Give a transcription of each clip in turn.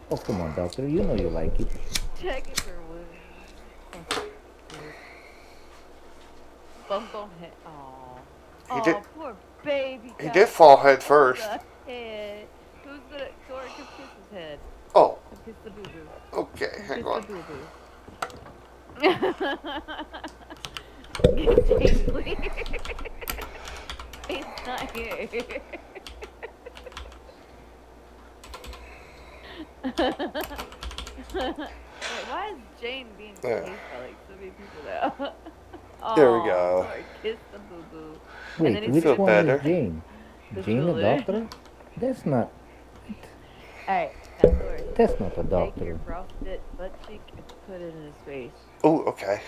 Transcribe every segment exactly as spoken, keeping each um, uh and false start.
Oh, come on, doctor. You know you like it. Check it for wounds. Bum bum head. Aw. He did. Aw, poor baby He did got fall head on first. the head. Who's gonna Tori, come kiss his head? Oh, Come kiss the boo boo. okay. Come Hang kiss on. the boo boo. James, please. He's not here. Wait, why is Jane being There. chased by like so many people now? There we Oh, go. Tori, kiss the boo boo. And then Wait, he's which Feel gonna one kiss is better. Jane? the Jane the shoulder. doctor? That's not. Alright, now Tori, That's not a take your doctor. frosted butt cheek and put it in his face. Oh, okay.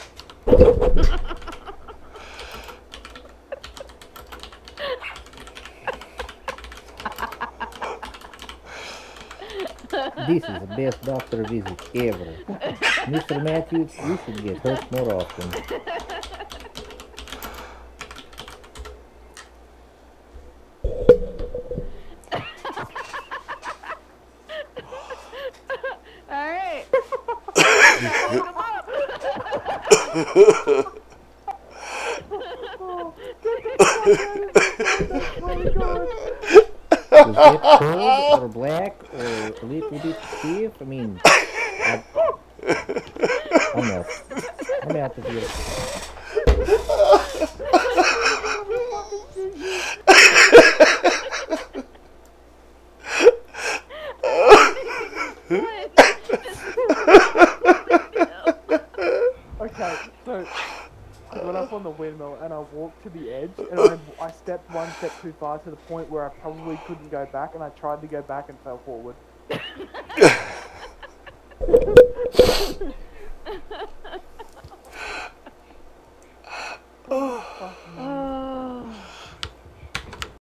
This is the best doctor visit ever. Mister Matthews, you should get hurt more often. Alright. Now wake him up. Was that cold or black or a little bit stiff? I mean, I, I'm out. I'm out of here. Okay, so I got up on the windmill and I walked to the edge and I, I stepped one step too far to the point where I probably couldn't go back and I tried to go back and fell forward.